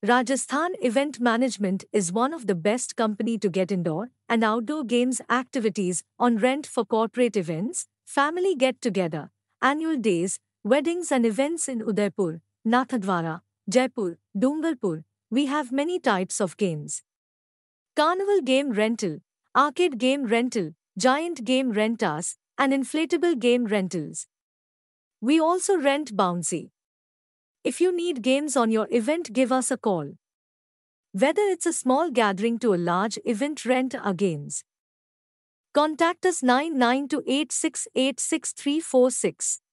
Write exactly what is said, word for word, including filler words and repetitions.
Rajasthan Event Management is one of the best company to get indoor and outdoor games activities on rent for corporate events, family get-together, annual days, weddings and events in Udaipur, Nathadwara, Jaipur, Dungarpur. We have many types of games. Carnival game rental, arcade game rental, giant game rentals, and inflatable game rentals. We also rent bouncy. If you need games on your event, give us a call. Whether it's a small gathering to a large event, rent our games. Contact us nine nine two eight six eight six three four six.